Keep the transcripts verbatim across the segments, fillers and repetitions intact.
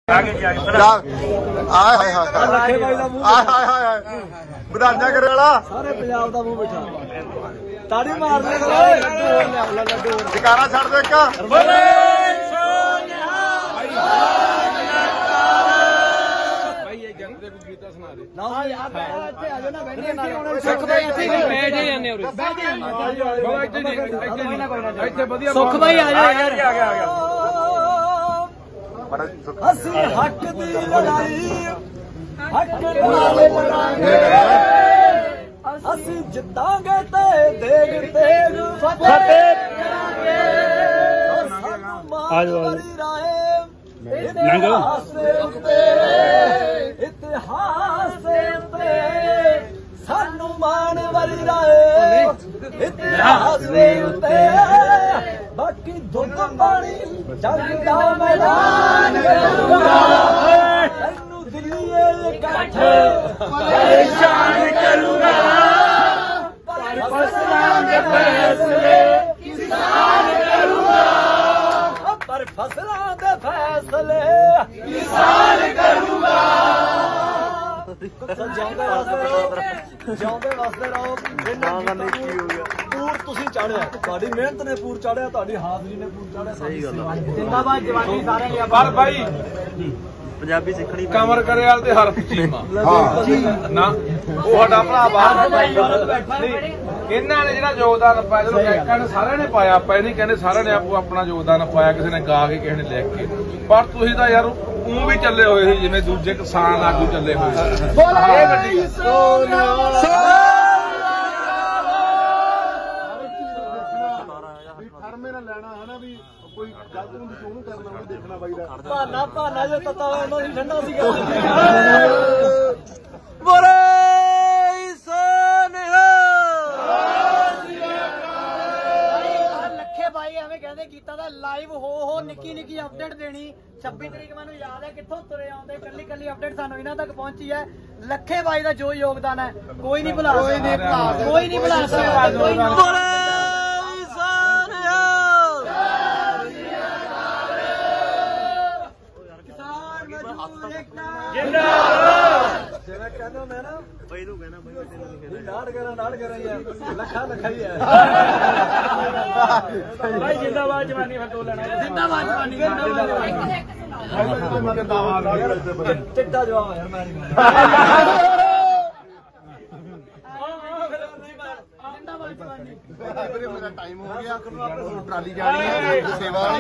आए हाय हाय हाय ਵਧਾਈਆਂ ਕਰੇ ਵਾਲਾ ਸਾਰੇ ਪੰਜਾਬ ਦਾ ਮੂੰਹ ਮਿੱਠਾ ਤਾੜੀ ਮਾਰਦੇ ਕਰੋ ਲੱਡੂ ਜਕਾਰਾ ਛੱਡ ਦੇ ਇੱਕ ਬੋਲੇ ਸੋਨਿਹਾ ਭਾਈ ਇਹ ਜੰਗ ਦੇ ਗੀਤਾ ਸੁਣਾ ਦੇ ਨਾ ਯਾਰ ਇੱਥੇ ਆ ਜਾ ਨਾ ਬੈਠੇ ਨਾਲ ਸੁੱਖ ਭਾਈ ਇੱਥੇ ਬੈਠ ਜਾਂਦੇ ਉਰੇ ਬੈਠ ਜਾਂਦੇ ਇੱਥੇ ਵਧੀਆ ਸੁੱਖ ਭਾਈ ਆ ਜਾ ਯਾਰ ਆ ਗਿਆ ਆ ਗਿਆ ਅਸੀਂ ਹੱਕ ਦੀ ਲੜਾਈ ਹੱਕ ਨਾਲ ਲੜਾਂਗੇ ਅਸੀਂ ਜਿੱਤਾਂਗੇ ਤੇ ਦੇਗ ਤੇਗ ਫਤਿਹ ਕਰਾਂਗੇ ਆਜੋ ਇਤਿਹਾਸ ਦੇ ਉੱਤੇ ਇਤਿਹਾਸ ਦੇ ਉੱਤੇ ਸਾਨੂੰ ਮਾਣ ਵਾਲੀ ਰਾਏ ਇਤਿਹਾਸ ਦੇ ਉੱਤੇ ਬਾਕੀ ਦੁੱਧ ਪਾਣੀ ਜੰਗ ਦਾ ਮੈਦਾਨ ਕਰੂਗਾ ਤੈਨੂੰ ਦਿੱਲੀ ਇਕੱਠ ਪਰੇਸ਼ਾਨ ਕਰੂਗਾ ਪਰ ਫਸਲਾਂ ਦੇ ਫੈਸਲੇ ਕਿਸਾਨ ਕਰੂਗਾ ਪਰ ਫਸਲਾਂ ਦੇ ਫੈਸਲੇ ਕਿਸਾਨ ਕਰੂਗਾ ਜਿਉਂਦੇ ਵਸਦੇ ਰਹੋ ਜਿਉਂਦੇ ਵਸਦੇ ਰਹੋ ਪੂਰ ਤੁਸੀਂ ਚਾੜਿਆ ਤੁਹਾਡੀ ਮਿਹਨਤ ਨੇ ਪੂਰ ਚਾੜਿਆ ਤੁਹਾਡੀ ਹਾਜ਼ਰੀ ਨੇ ਪੂਰ ਚਾੜਿਆ ਸਹੀ ਗੱਲ ਜਿੰਦਾਬਾਦ ਜਵਾਨੀ ਸਾਰਿਆਂ ਲਈ ਪਰ ਭਾਈ ਪੰਜਾਬੀ ਸਿੱਖਣੀ ਕਮਰ ਕਰਿਆਲ ਤੇ ਹਰਫ ਚੀਮਾ ਨਾ ਉਹ ਸਾਡਾ ਭਰਾ ਬਾਹਰ ਇਹਨਾਂ ਨੇ ਜਿਹੜਾ ਯੋਗਦਾਨ ਪਾਇਆ ਚਲੋ ਗਾਇਕਾਂ ਨੇ ਸਾਰਿਆਂ ਨੇ ਪਾਇਆ ਆਪਾਂ ਇਹ ਨਹੀਂ ਕਹਿੰਦੇ ਸਾਰਿਆਂ ਨੇ ਆਪੋ ਆਪਣਾ ਯੋਗਦਾਨ ਪਾਇਆ ਕਿਸੇ ਨੇ ਗਾ ਕੇ ਕਿਸੇ ਨੇ ਲਿਖ ਕੇ ਪਰ ਤੁਸੀਂ ਤਾਂ ਯਾਰ ਉਹ ਵੀ ਚੱਲੇ ਹੋਏ ਸੀ ਜਿਵੇਂ ਦੂਜੇ ਕਿਸਾਨ ਆਗੂ ਚੱਲੇ ਹੋਏ ਇਹ ਗੱਡੀ ਲੈਣਾ ਹੈ ਨਾ ਵੀ ਕੋਈ ਗਲਤ ਨੂੰ ਉਹਨੂੰ ਕਰਨਾ ਉਹਨੂੰ ਦੇਖਣਾ ਬਾਈ ਦਾ ਭਾਨਾ ਭਾਨਾ ਜੇ ਤਤਾ ਉਹਨਾਂ ਦੀ ਠੰਡਾ ਸੀਗਾ ਬੋਲੇ ਸੋਨਿਹਾ ਲੱਖੇ ਬਾਈ ਐਵੇਂ ਕਹਿੰਦੇ ਕੀਤਾ ਤਾਂ ਲਾਈਵ ਹੋ ਹੋ ਨਿੱਕੀ ਨਿੱਕੀ ਅਪਡੇਟ ਦੇਣੀ ਛੱਬੀ ਤਰੀਕ ਮੈਨੂੰ ਯਾਦ ਹੈ ਕਿੱਥੋਂ ਤੁਰੇ ਆਉਂਦੇ ਕੱਲੀ ਕੱਲੀ ਅਪਡੇਟ ਸਾਨੂੰ ਇਹਨਾਂ ਤੱਕ ਪਹੁੰਚੀ ਹੈ ਲੱਖੇ ਬਾਈ ਦਾ ਜੋ ਯੋਗਦਾਨ ਹੈ ਕੋਈ ਨਹੀਂ ਭੁਲਾ ਕੋਈ ਨਹੀਂ ਭੁਲਾ ਕੋਈ ਨਹੀਂ ਭੁਲਾ ਸਕਦਾ ਕੋਈ ਜਿਵੇਂ ਕਹਿੰਦਾ ਮੈਂ ਨਾ ਬਈ ਤੂੰ ਕਹਿਣਾ ਬਈ ਨਾੜ ਕਰਾਂ ਨਾੜ ਕਰਾਂ ਯਾਰ ਲੱਖਾ ਲੱਖਾ ਹੀ ਹੈ ਭਾਈ ਜਿੰਦਾਬਾਦ ਜਵਾਨੀ ਫਿਰ ਦੋ ਲੈਣਾ ਜਿੰਦਾਬਾਦ ਜਵਾਨੀ ਟਿੱਡਾ ਜਵਾਬ ਯਾਰ ਮੈਂ ਜਿੰਦਾਬਾਦ ਜਵਾਨੀ ਮੇਰਾ ਟਾਈਮ ਹੋ ਗਿਆ ਟਰਾਲੀ ਜਾਣੀ ਹੈ ਸੇਵਾ ਵਾਲੀ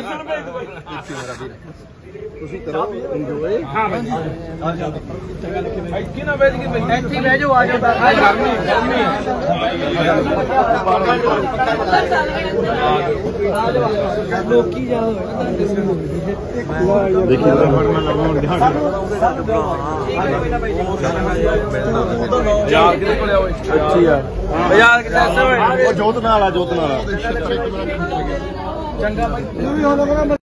ਤੁਸੀਂ ਕਰੋ ਇੰਜੋਏ ਹਾਂ ਭਾਈ ਇੱਥੇ ਨਾ ਬੈਠ ਕੇ ਇੱਥੇ ਬਹਿ ਜਾਓ ਆ ਜਾਓ ਗਰਮੀ ਗਰਮੀ ਲੋਕੀ ਜਾਓ ਦੇਖੀ ਯਾਰ ਕਿਹਦੇ ਕੋਲੇ ਓਏ ਅੱਛੀ ਯਾਰ ਯਾਰ ਕਿੱਥੇ ਓਏ ਉਹ ਜੋਤ ਨਾਲ ਆ ਜੋਤ ਨਾਲ ਚੰਗਾ ਭਾਈ